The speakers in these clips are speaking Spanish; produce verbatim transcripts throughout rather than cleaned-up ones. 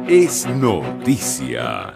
Es noticia.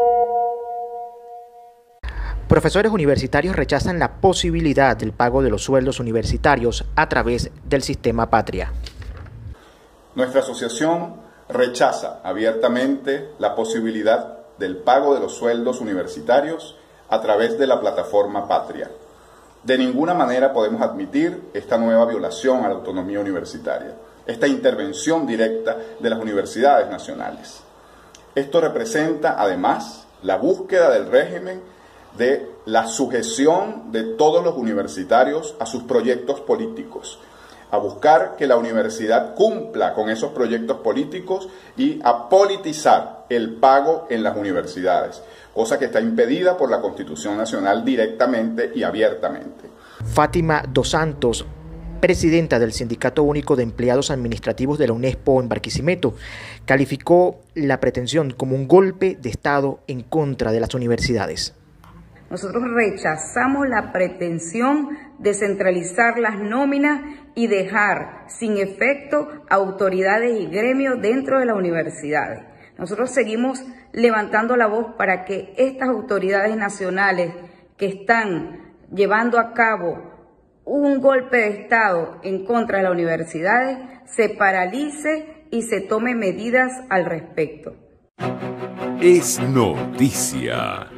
Profesores universitarios rechazan la posibilidad del pago de los sueldos universitarios a través del sistema Patria. Nuestra asociación rechaza abiertamente la posibilidad del pago de los sueldos universitarios a través de la plataforma Patria. De ninguna manera podemos admitir esta nueva violación a la autonomía universitaria, esta intervención directa de las universidades nacionales. Esto representa, además, la búsqueda del régimen de la sujeción de todos los universitarios a sus proyectos políticos, a buscar que la universidad cumpla con esos proyectos políticos y a politizar el pago en las universidades, cosa que está impedida por la Constitución Nacional directamente y abiertamente. Fátima Dos Santos, presidenta del Sindicato Único de Empleados Administrativos de la UNESPO en Barquisimeto, calificó la pretensión como un golpe de Estado en contra de las universidades. Nosotros rechazamos la pretensión de centralizar las nóminas y dejar sin efecto autoridades y gremios dentro de las universidades. Nosotros seguimos levantando la voz para que estas autoridades nacionales que están llevando a cabo un golpe de Estado en contra de las universidades se paralice y se tome medidas al respecto. Es noticia.